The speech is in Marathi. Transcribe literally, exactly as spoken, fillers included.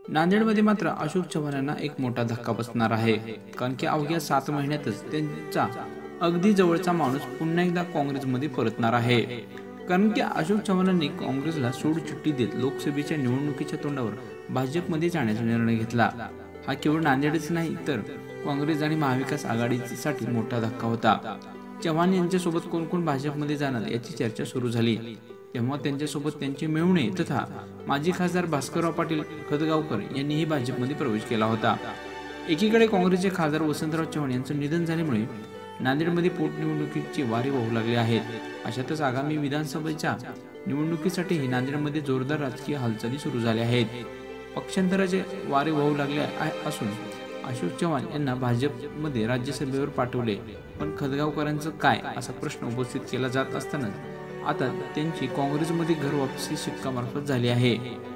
नांदेडमध्ये मात्र अशोक चव्हाण यांना एक मोठा धक्का बसणार आहे, कारण की अवघ्या सात महिन्यातच त्यांचा अगदी जवळचा माणूस पुन्हा एकदा काँग्रेसमध्ये परतणार आहे. कारण की अशोक चव्हाणांनी काँग्रेसला सोडचिठ्ठी देत लोकसभेच्या निवडणुकीच्या तोंडावर भाजपमध्ये जाण्याचा निर्णय घेतला. हा केवळ नांदेडच नाही तर काँग्रेस आणि महाविकास आघाडीसाठी मोठा धक्का होता. चव्हाण यांच्यासोबत कोण कोण भाजपमध्ये जाणार याची चर्चा सुरू झाली तेव्हा त्यांच्यासोबत त्यांचे मेहुणे तथा माजी खासदार भास्करराव पाटील खतगावकर यांनीही भाजपमध्ये प्रवेश केला होता. एकीकडे काँग्रेसचे खासदार वसंतराव चव्हाण यांचं निधन झाल्यामुळे नांदेडमध्ये पोटनिवडणुकीची वारे वाहू लागली आहेत. अशातच आगामी विधानसभेच्या निवडणुकीसाठीही नांदेडमध्ये जोरदार राजकीय हालचाली सुरू झाल्या आहेत. पक्षांतराचे वारे वाहू लागले असून अशोक चव्हाण यांना भाजपमध्ये राज्यसभेवर पाठवले, पण खतगावकरांचं काय असा प्रश्न उपस्थित केला जात असताना आता त्यांची काँग्रेसमध्ये घर वापसी शिक्कामार्फत झाली आहे.